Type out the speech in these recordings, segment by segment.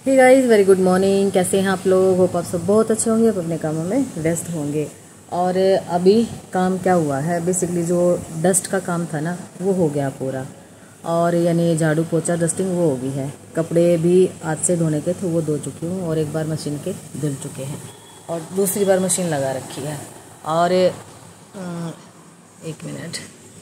हे guys, very good morning. कैसे हैं आप लोग? होप आप सब बहुत अच्छे होंगे, आप अपने कामों में व्यस्त होंगे। और अभी काम क्या हुआ है, बेसिकली जो डस्ट का काम था ना वो हो गया पूरा। और यानी झाड़ू पोछा डस्टिंग वो हो गई है। कपड़े भी आज से धोने के थे वो धो चुकी हूँ और एक बार मशीन के धुल चुके हैं और दूसरी बार मशीन लगा रखी है। और एक मिनट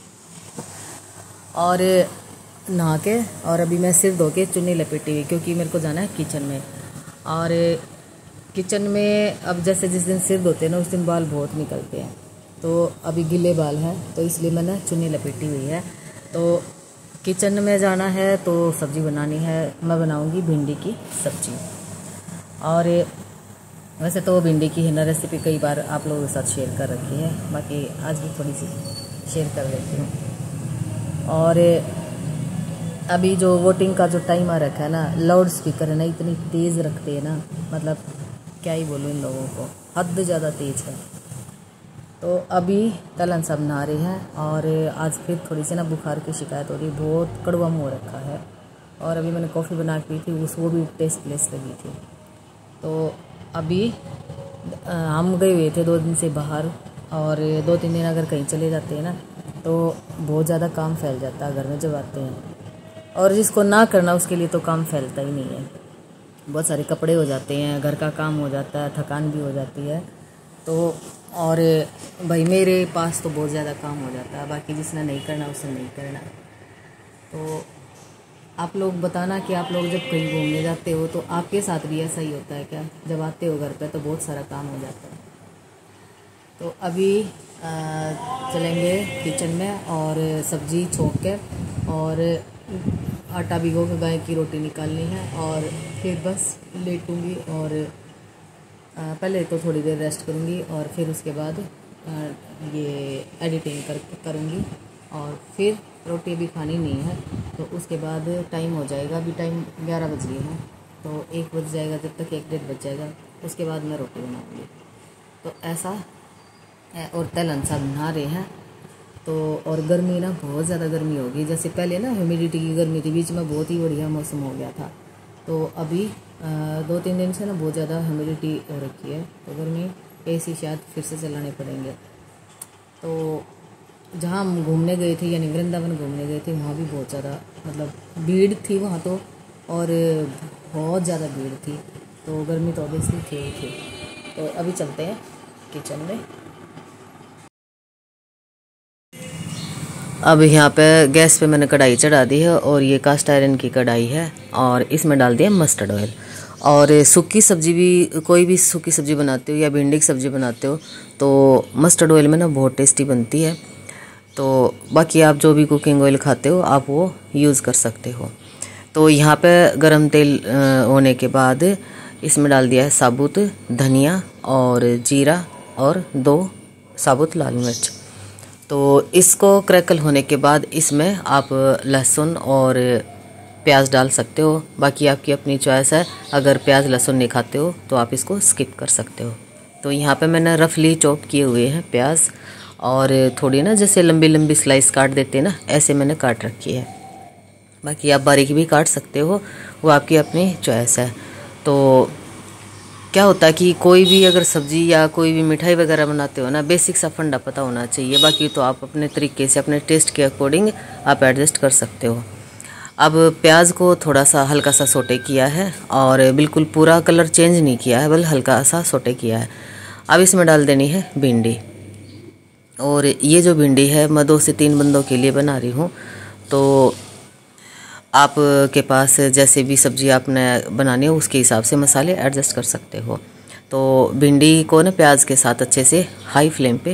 और नहा के और अभी मैं सिर धो के चुन्नी लपेटी हुई, क्योंकि मेरे को जाना है किचन में। और किचन में अब जैसे जिस दिन सिर धोते हैं ना उस दिन बाल बहुत निकलते हैं, तो अभी गीले बाल हैं तो इसलिए मैंने चुन्नी लपेटी हुई है। तो किचन में जाना है तो सब्ज़ी बनानी है। मैं बनाऊंगी भिंडी की सब्ज़ी। और वैसे तो भिंडी की है ना रेसिपी कई बार आप लोगों के साथ शेयर कर रखी है, बाकी आज भी थोड़ी सी शेयर कर देती हूँ। और अभी जो वोटिंग का जो टाइम आ रखा है ना, लाउड स्पीकर है ना इतनी तेज़ रखते हैं ना, मतलब क्या ही बोलूँ इन लोगों को, हद ज़्यादा तेज़ है। तो अभी तलन सब नहा रहे हैं और आज फिर थोड़ी सी ना बुखार की शिकायत हो रही है, बहुत कड़वा मुँह रखा है। और अभी मैंने कॉफ़ी बना के पी थी, वो भी टेस्टलेस लगी थी। तो अभी हम गए हुए थे 2 दिन से बाहर, और 2-3 दिन अगर कहीं चले जाते हैं ना तो बहुत ज़्यादा काम फैल जाता है घर में जब आते हैं। और जिसको ना करना उसके लिए तो काम फैलता ही नहीं है। बहुत सारे कपड़े हो जाते हैं, घर का काम हो जाता है, थकान भी हो जाती है। तो और भाई मेरे पास तो बहुत ज़्यादा काम हो जाता है, बाकी जिसने नहीं करना उसने नहीं करना। तो आप लोग बताना कि आप लोग जब कहीं घूमने जाते हो तो आपके साथ भी ऐसा ही होता है क्या? जब आते हो घर पे तो बहुत सारा काम हो जाता है। तो अभी चलेंगे किचन में और सब्ज़ी छोंक के और आटा भिगो के गाय की रोटी निकालनी है और फिर बस लेटूंगी। और पहले तो थोड़ी देर रेस्ट करूंगी और फिर उसके बाद ये एडिटिंग करूंगी और फिर रोटी भी खानी नहीं है। तो उसके बाद टाइम हो जाएगा, अभी टाइम 11 बज रही है, तो 1 बज जाएगा, जब तक 1-1:30 बज जाएगा उसके बाद मैं रोटी बनाऊँगी। तो ऐसा है। और तलन सब नहा रहे हैं। तो और गर्मी ना बहुत ज़्यादा गर्मी होगी, जैसे पहले ना ह्यूमिडिटी की गर्मी थी, बीच में बहुत ही बढ़िया मौसम हो गया था। तो अभी 2-3 दिन से ना बहुत ज़्यादा ह्यूमिडिटी हो रखी है, तो गर्मी AC शायद फिर से चलाने पड़ेंगे। तो जहाँ हम घूमने गए थे यानी वृंदावन घूमने गए थे, वहाँ भी बहुत ज़्यादा मतलब भीड़ थी वहाँ तो, और बहुत ज़्यादा भीड़ थी। तो गर्मी तो ऑब्वियसली थी ही थी। तो अभी चलते हैं किचन में। अब यहाँ पे गैस पे मैंने कढ़ाई चढ़ा दी है और ये कास्ट आयरन की कढ़ाई है और इसमें डाल दिया मस्टर्ड ऑयल। और सूखी सब्जी भी, कोई भी सूखी सब्जी बनाते हो या भिंडी की सब्जी बनाते हो तो मस्टर्ड ऑयल में ना बहुत टेस्टी बनती है। तो बाकी आप जो भी कुकिंग ऑयल खाते हो आप वो यूज़ कर सकते हो। तो यहाँ पे गरम तेल होने के बाद इसमें डाल दिया है साबुत धनिया और जीरा और 2 साबुत लाल मिर्च। तो इसको क्रैकल होने के बाद इसमें आप लहसुन और प्याज डाल सकते हो, बाकी आपकी अपनी चॉइस है। अगर प्याज लहसुन नहीं खाते हो तो आप इसको स्किप कर सकते हो। तो यहाँ पे मैंने रफली चॉप किए हुए हैं प्याज, और थोड़ी ना जैसे लंबी लंबी स्लाइस काट देते हैं ना, ऐसे मैंने काट रखी है। बाकी आप बारीक भी काट सकते हो, वो आपकी अपनी चॉइस है। तो क्या होता है कि कोई भी अगर सब्जी या कोई भी मिठाई वगैरह बनाते हो ना, बेसिक सा फंडा पता होना चाहिए, बाकी तो आप अपने तरीके से अपने टेस्ट के अकॉर्डिंग आप एडजस्ट कर सकते हो। अब प्याज को थोड़ा सा हल्का सा सोटे किया है और बिल्कुल पूरा कलर चेंज नहीं किया है, बल्कि हल्का सा सोटे किया है। अब इसमें डाल देनी है भिंडी। और ये जो भिंडी है मैं 2 से 3 बंदों के लिए बना रही हूँ। तो आप के पास जैसे भी सब्ज़ी आपने बनानी हो उसके हिसाब से मसाले एडजस्ट कर सकते हो। तो भिंडी को ना प्याज के साथ अच्छे से हाई फ्लेम पे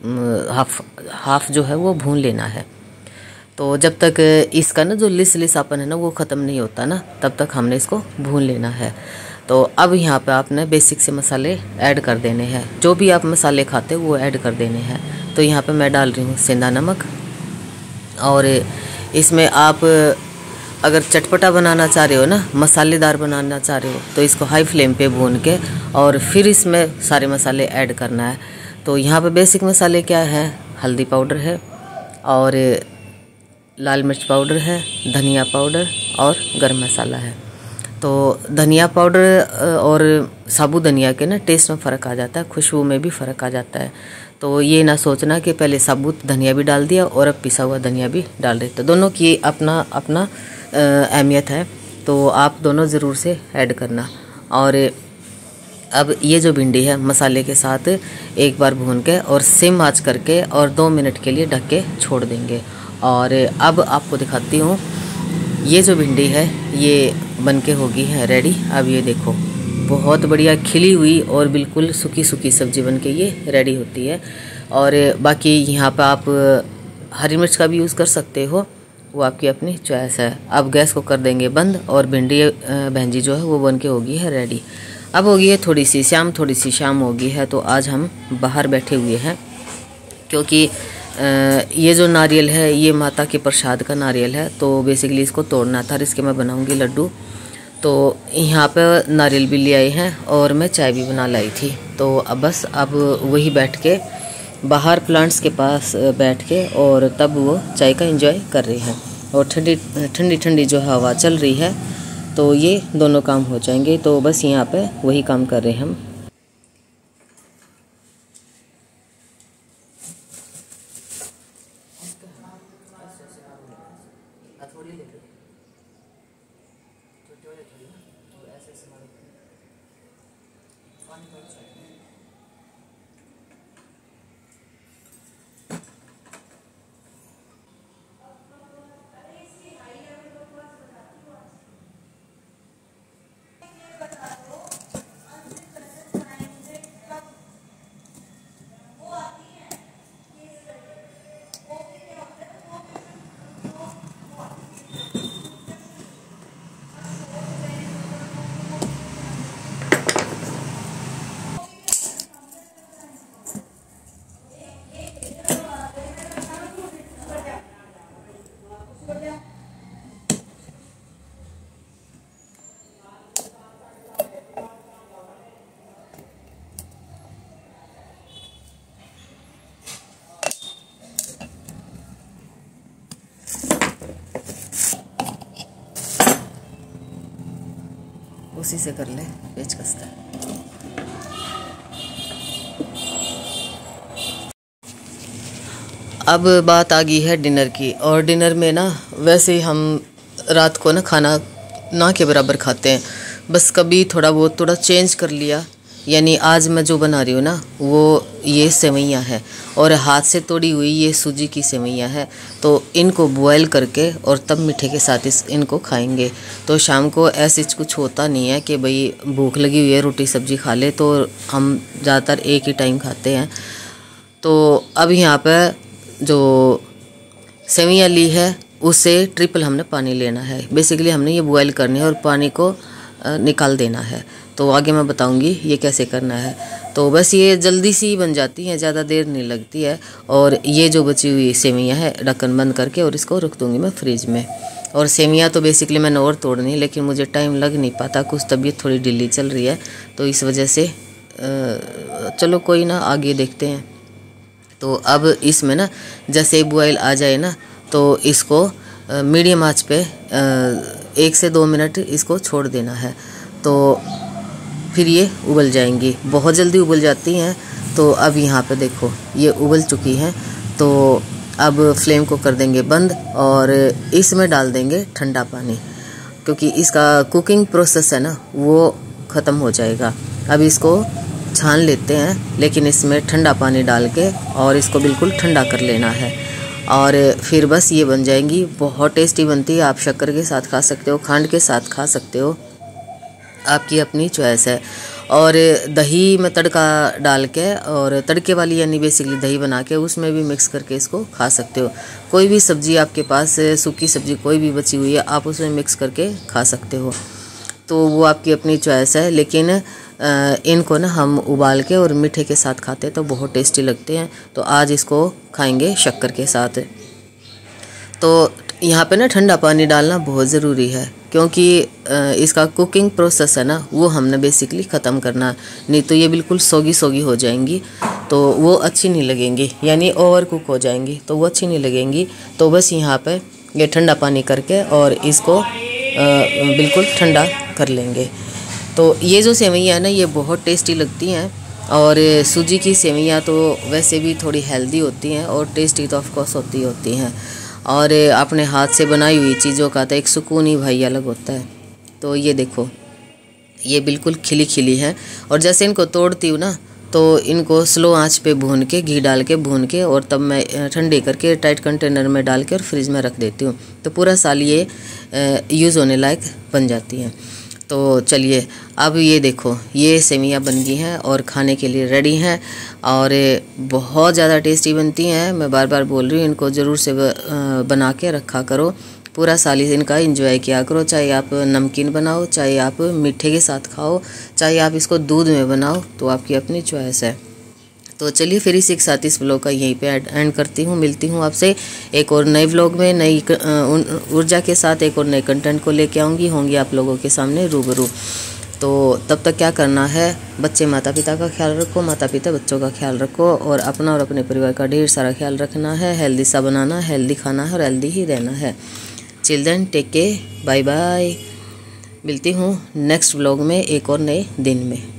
हाफ जो है वो भून लेना है। तो जब तक इसका ना जो लिसापन है ना वो ख़त्म नहीं होता ना, तब तक हमने इसको भून लेना है। तो अब यहाँ पे आपने बेसिक से मसाले ऐड कर देने हैं, जो भी आप मसाले खाते हो वो ऐड कर देने हैं। तो यहाँ पे मैं डाल रही हूँ सेंधा नमक। और इसमें आप अगर चटपटा बनाना चाह रहे हो ना, मसालेदार बनाना चाह रहे हो, तो इसको हाई फ्लेम पे भून के और फिर इसमें सारे मसाले ऐड करना है। तो यहाँ पे बेसिक मसाले क्या है, हल्दी पाउडर है और लाल मिर्च पाउडर है, धनिया पाउडर और गरम मसाला है। तो धनिया पाउडर और साबुत धनिया के ना टेस्ट में फ़र्क आ जाता है, खुशबू में भी फ़र्क आ जाता है। तो ये ना सोचना कि पहले साबुत धनिया भी डाल दिया और अब पिसा हुआ धनिया भी डाल रहे, तो दोनों की अपना अपना अहमियत है, तो आप दोनों ज़रूर से ऐड करना। और अब ये जो भिंडी है मसाले के साथ एक बार भून के और सिम आंच करके और 2 मिनट के लिए ढक के छोड़ देंगे। और अब आपको दिखाती हूँ, ये जो भिंडी है ये बनके होगी है रेडी। अब ये देखो बहुत बढ़िया खिली हुई और बिल्कुल सूखी सूखी सब्जी बनके ये रेडी होती है। और बाकी यहाँ पे आप हरी मिर्च का भी यूज़ कर सकते हो, वो आपकी अपनी चॉइस है। अब गैस को कर देंगे बंद और भिंडी भंजी जो है वो बनके होगी है रेडी। अब होगी है थोड़ी सी शाम होगी है, तो आज हम बाहर बैठे हुए हैं क्योंकि ये जो नारियल है ये माता के प्रसाद का नारियल है, तो बेसिकली इसको तोड़ना था, इसके मैं बनाऊंगी लड्डू। तो यहाँ पे नारियल भी ले आए हैं और मैं चाय भी बना लाई थी। तो अब वही बैठ के बाहर प्लांट्स के पास बैठ के और तब वो चाय का एंजॉय कर रही हैं और ठंडी ठंडी जो हवा चल रही है, तो ये दोनों काम हो जाएंगे। तो बस यहाँ पे वही काम कर रहे हैं हम। उसी से कर ले पेचकस का। अब बात आ गई है डिनर की, और डिनर में ना वैसे ही हम रात को ना खाना ना के बराबर खाते हैं, बस कभी थोड़ा चेंज कर लिया। यानी आज मैं जो बना रही हूँ ना वो ये सेवइयाँ है और हाथ से तोड़ी हुई ये सूजी की सेवइयाँ है, तो इनको बॉयल करके और तब मीठे के साथ इनको खाएंगे। तो शाम को ऐसे कुछ होता नहीं है कि भाई भूख लगी हुई है रोटी सब्जी खा ले, तो हम ज़्यादातर एक ही टाइम खाते हैं। तो अब यहाँ पर जो सेवइयाँ ली है उससे ट्रिपल हमने पानी लेना है। बेसिकली हमने ये बॉयल करनी है और पानी को निकाल देना है, तो आगे मैं बताऊंगी ये कैसे करना है। तो बस ये जल्दी सी बन जाती हैं, ज़्यादा देर नहीं लगती है। और ये जो बची हुई सेवइयाँ है ढक्कन बंद करके और इसको रख दूँगी मैं फ्रिज में। और सेवइयाँ तो बेसिकली मैंने और तोड़नी है, लेकिन मुझे टाइम लग नहीं पाता, कुछ तबीयत थोड़ी ढीली चल रही है, तो इस वजह से चलो कोई ना, आगे देखते हैं। तो अब इसमें ना जैसे बॉयल आ जाए ना, तो इसको मीडियम आंच पे 1 से 2 मिनट इसको छोड़ देना है, तो फिर ये उबल जाएंगी। बहुत जल्दी उबल जाती हैं। तो अब यहाँ पे देखो ये उबल चुकी हैं, तो अब फ्लेम को कर देंगे बंद और इसमें डाल देंगे ठंडा पानी, क्योंकि इसका कुकिंग प्रोसेस है ना वो ख़त्म हो जाएगा। अब इसको छान लेते हैं, लेकिन इसमें ठंडा पानी डाल के और इसको बिल्कुल ठंडा कर लेना है, और फिर बस ये बन जाएंगी। बहुत टेस्टी बनती है। आप शक्कर के साथ खा सकते हो, खांड के साथ खा सकते हो, आपकी अपनी चॉइस है। और दही में तड़का डाल के और तड़के वाली यानी बेसिकली दही बना के उसमें भी मिक्स करके इसको खा सकते हो। कोई भी सब्ज़ी आपके पास सूखी सब्ज़ी कोई भी बची हुई है आप उसमें मिक्स करके खा सकते हो, तो वो आपकी अपनी चॉइस है। लेकिन इनको ना हम उबाल के और मीठे के साथ खाते हैं तो बहुत टेस्टी लगते हैं। तो आज इसको खाएंगे शक्कर के साथ। तो यहाँ पे ना ठंडा पानी डालना बहुत ज़रूरी है, क्योंकि इसका कुकिंग प्रोसेस है ना वो हमने बेसिकली ख़त्म करना, नहीं तो ये बिल्कुल सोगी हो जाएंगी, तो वो अच्छी नहीं लगेंगी, यानी ओवर कुक हो जाएंगी, तो वो अच्छी नहीं लगेंगी। तो बस यहाँ पे ये ठंडा पानी करके और इसको बिल्कुल ठंडा कर लेंगे। तो ये जो सेवइयाँ है ना, ये बहुत टेस्टी लगती हैं। और सूजी की सेवइयाँ तो वैसे भी थोड़ी हेल्दी होती हैं और टेस्टी तो ऑफकोर्स होती हैं। और अपने हाथ से बनाई हुई चीज़ों का तो एक सुकून ही भाई अलग होता है। तो ये देखो, ये बिल्कुल खिली खिली है। और जैसे इनको तोड़ती हूँ ना, तो इनको स्लो आंच पे भून के, घी डाल के भून के, और तब मैं ठंडे करके टाइट कंटेनर में डाल के और फ्रिज में रख देती हूँ। तो पूरा साल ये यूज़ होने लायक बन जाती हैं। तो चलिए, अब ये देखो, ये सेवइयाँ बन गई हैं और खाने के लिए रेडी हैं। और बहुत ज़्यादा टेस्टी बनती हैं। मैं बार बार बोल रही हूँ, इनको ज़रूर से बना के रखा करो। पूरा साल इनका एंजॉय किया करो। चाहे आप नमकीन बनाओ, चाहे आप मीठे के साथ खाओ, चाहे आप इसको दूध में बनाओ, तो आपकी अपनी चॉइस है। तो चलिए, फिर इसी के साथ इस व्लॉग का यहीं पे एंड करती हूँ। मिलती हूँ आपसे एक और नए व्लॉग में, नई ऊर्जा के साथ एक और नए कंटेंट को लेके होंगी आप लोगों के सामने रूबरू। तो तब तक क्या करना है, बच्चे माता पिता का ख्याल रखो, माता पिता बच्चों का ख्याल रखो, और अपना और अपने परिवार का ढेर सारा ख्याल रखना है। हेल्दी सा बनाना, हेल्दी खाना है और हेल्दी ही रहना है। Children, take care, bye bye. मिलती हूँ नेक्स्ट व्लॉग में एक और नए दिन में।